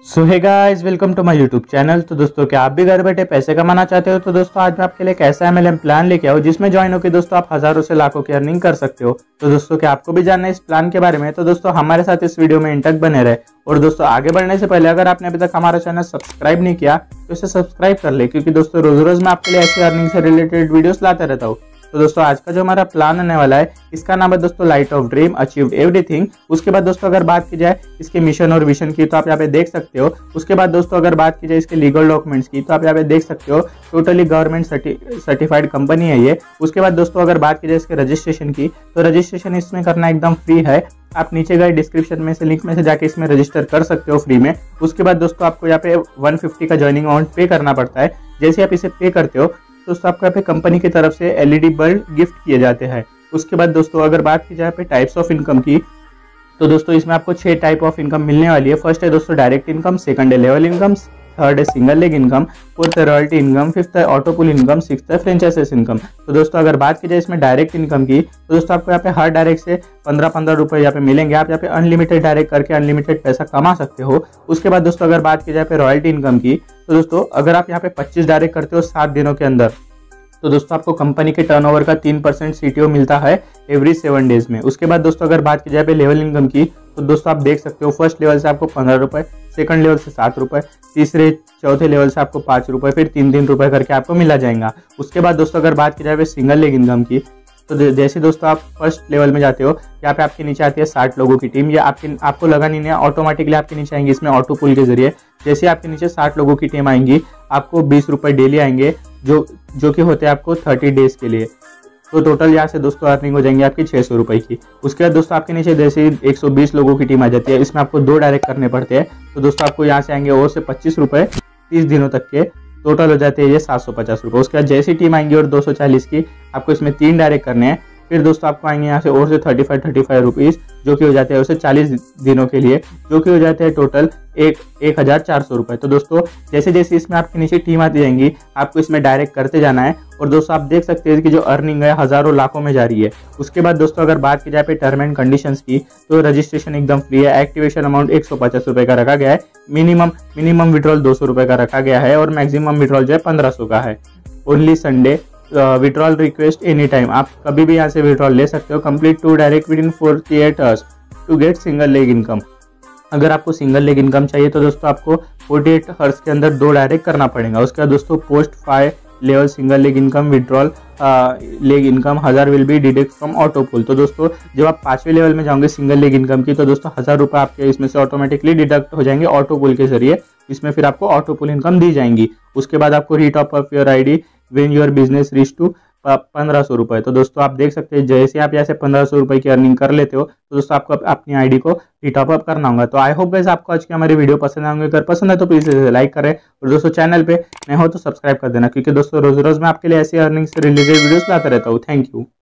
So hey guys, welcome to my YouTube channel. तो दोस्तों, क्या आप भी घर बैठे पैसे कमाना चाहते हो? तो दोस्तों, आज मैं आपके लिए एक ऐसा MLM प्लान लेके आऊँ जिसमें ज्वाइन होकर दोस्तों आप हजारों से लाखों की अर्निंग कर सकते हो। तो दोस्तों, क्या आपको भी जानना है इस प्लान के बारे में? तो दोस्तों, हमारे साथ इस वीडियो में एंड तक बने रहे। और दोस्तों, आगे बढ़ने से पहले अगर आपने अभी तक हमारा चैनल सब्सक्राइब नहीं किया तो इसे सब्सक्राइब कर ले, क्योंकि दोस्तों रोज रोज मैं आपके लिए ऐसी अर्निंग से रिलेटेड वीडियोस लाते रहता हूँ। तो दोस्तों, आज का जो हमारा प्लान आने वाला है इसका नाम है दोस्तों light of dream achieved everything. उसके बाद दोस्तों अगर बात की जाए इसके मिशन और विजन की तो आप यहाँ पे देख सकते हो। उसके बाद दोस्तों अगर बात की जाए इसके लीगल डॉक्यूमेंट्स की तो आप यहाँ पे देख सकते हो। टोटली गवर्नमेंट सर्टिफाइड कंपनी है ये। उसके बाद दोस्तों अगर बात की जाए इसके रजिस्ट्रेशन की तो रजिस्ट्रेशन इसमें करना एकदम फ्री है। आप नीचे गए डिस्क्रिप्शन में से लिंक में से जाके इसमें रजिस्टर कर सकते हो फ्री में। उसके बाद दोस्तों आपको यहाँ पे 150 का ज्वाइनिंग अमाउंट पे करना पड़ता है। जैसे आप इसे पे करते हो तो आपको यहाँ पे कंपनी की तरफ से LED बल्ब गिफ्ट किए जाते हैं। उसके बाद दोस्तों अगर बात की जाए पे टाइप्स ऑफ इनकम की तो दोस्तों इसमें आपको 6 टाइप ऑफ इनकम मिलने वाली है। फर्स्ट है दोस्तों डायरेक्ट इनकम, सेकंड है लेवल इनकम, थर्ड है सिंगल लेग इनकम, फोर्थ है रॉयल्टी इनकम, फिफ्थ है ऑटो पुल इनकम, सिक्स्थ है फ्रेंचाइजेस इनकम। तो दोस्तों अगर बात की जाए इसमें डायरेक्ट इनकम की तो दोस्तों आपको यहाँ पे हर डायरेक्ट से 15-15 रुपए यहाँ पे मिलेंगे। आप यहाँ पे अनलिमिटेड डायरेक्ट करके अनलिमिटेड पैसा कमा सकते हो। उसके बाद दोस्तों अगर बात की जाए पे रॉयल्टी इनकम की तो दोस्तों अगर आप यहाँ पे 25 डायरेक्ट करते हो 7 दिनों के अंदर तो दोस्तों आपको कंपनी के टर्नओवर का 3% CTO मिलता है एवरी 7 डेज में। उसके बाद दोस्तों अगर बात की जाए पे लेवल इनकम की तो दोस्तों आप देख सकते हो फर्स्ट लेवल से आपको 15 रुपए, सेकंड लेवल से 7 रुपए, तीसरे चौथे लेवल से आपको 5 रुपए, फिर 3-3 रुपए करके आपको मिला जाएगा। उसके बाद दोस्तों अगर बात की जाए सिंगल लेग इनकम की तो जैसे दोस्तों आप फर्स्ट लेवल में जाते हो यहाँ पे आपके नीचे आती है 60 लोगों की टीम। या आपको लगा नहीं है ऑटोमेटिकली आपके नीचे आएंगे इसमें ऑटो पुल के जरिए। जैसे आपके नीचे 60 लोगों की टीम आएंगी आपको 20 रुपए डेली आएंगे जो कि होते हैं आपको 30 डेज के लिए। तो टोटल यहाँ से दोस्तों अर्निंग हो जाएंगी आपकी 600 रुपए की। उसके बाद दोस्तों आपके नीचे जैसे 120 लोगों की टीम आ जाती है, इसमें आपको 2 डायरेक्ट करने पड़ते हैं। तो दोस्तों आपको यहाँ से आएंगे और से 25 रुपए 30 दिनों तक के, टोटल हो जाते हैं ये 750 रुपए। उसके बाद जैसी टीम आएंगी और 240 की आपको इसमें 3 डायरेक्ट करने हैं। फिर दोस्तों आपको आएंगे यहाँ से और से 35 रुपीज जो कि हो जाते हैं उसे 40 दिनों के लिए, जो कि हो जाते हैं टोटल 1400 रुपए। तो दोस्तों जैसे जैसे इसमें आपके नीचे टीम आती जाएंगी आपको इसमें डायरेक्ट करते जाना है। और दोस्तों आप देख सकते हैं कि जो अर्निंग है हजारों लाखों में जा रही है। उसके बाद दोस्तों अगर बात की जाए पे टर्म एंड कंडीशंस की तो रजिस्ट्रेशन एकदम फ्री है। एक्टिवेशन अमाउंट 150 रुपए का रखा गया है। मिनिमम विड्रॉल 200 रुपए का रखा गया है और मैक्सिमम विड्रॉल जो है 1500 का है। Only Sunday withdrawal request any time, आप कभी भी यहाँ से विड्रॉल ले सकते हो। Complete two direct within 48 hours to get single leg income. अगर आपको सिंगल लेग इनकम चाहिए तो दोस्तों आपको 48 आवर्स के अंदर 2 डायरेक्ट करना पड़ेगा। उसके बाद दोस्तों post 5 level single leg income withdrawal leg income 1000 will be deduct from auto pool. तो दोस्तों जब आप 5वें लेवल में जाओगे सिंगल लेग इनकम की तो दोस्तों 1000 रुपये आपके इसमें से ऑटोमेटिकली डिडक्ट हो जाएंगे ऑटो पुल के जरिए। इसमें फिर आपको ऑटो पुल इनकम दी जाएंगी। उसके बाद आपको retop of your ID when your business reach to 1500 रुपए। तो दोस्तों आप देख सकते हैं जैसे आप यहाँ से 1500 रुपए की अर्निंग कर लेते हो तो दोस्तों आपको अपनी ID को रीटॉप अप करना होगा। तो आई होप गाइस आपको आज की हमारी वीडियो पसंद आएंगे। अगर पसंद है तो प्लीज इसे लाइक करें और दोस्तों चैनल पे नए हो तो सब्सक्राइब कर देना, क्योंकि दोस्तों रोज रोज मैं आपके लिए ऐसी अर्निंग से रिलेटेड वीडियोस लाता रहता हूँ। Thank you.